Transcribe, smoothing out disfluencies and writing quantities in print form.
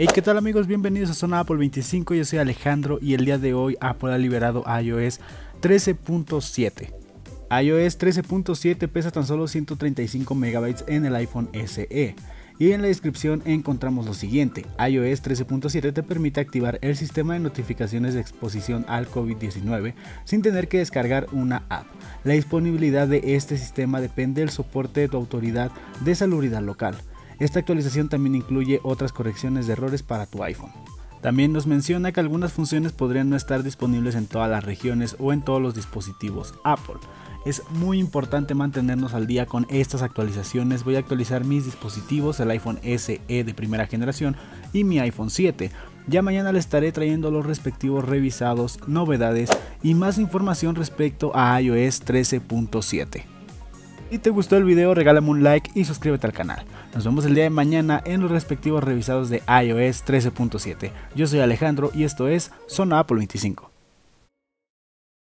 Hey, ¿qué tal amigos? Bienvenidos a Zona Apple 25, yo soy Alejandro y el día de hoy Apple ha liberado iOS 13.7. iOS 13.7 pesa tan solo 135 MB en el iPhone SE. Y en la descripción encontramos lo siguiente: iOS 13.7 te permite activar el sistema de notificaciones de exposición al COVID-19 sin tener que descargar una app. La disponibilidad de este sistema depende del soporte de tu autoridad de salubridad local. Esta actualización también incluye otras correcciones de errores para tu iPhone. También nos menciona que algunas funciones podrían no estar disponibles en todas las regiones o en todos los dispositivos Apple. Es muy importante mantenernos al día con estas actualizaciones. Voy a actualizar mis dispositivos, el iPhone SE de primera generación y mi iPhone 7. Ya mañana les estaré trayendo los respectivos revisados, novedades y más información respecto a iOS 13.7. Si te gustó el video, regálame un like y suscríbete al canal. Nos vemos el día de mañana en los respectivos revisados de iOS 13.7. Yo soy Alejandro y esto es Zona Apple 25.